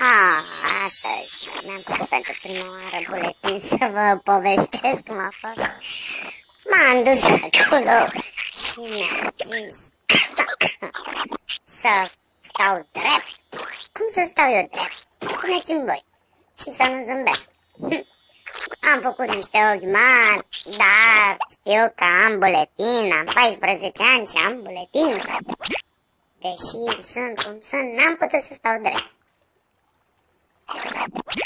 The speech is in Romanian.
Astăzi mi-am făcut pentru prima oară buletin să vă povestesc cum a fost. M-am dus acolo și mi-a zis să stau drept. Cum să stau eu drept? Puneți-mi voi și să nu zâmbesc. Am făcut niște ochi mari, dar știu că am buletin, am 14 ani și am buletin. Deși sunt cum sunt, n-am putut să stau drept.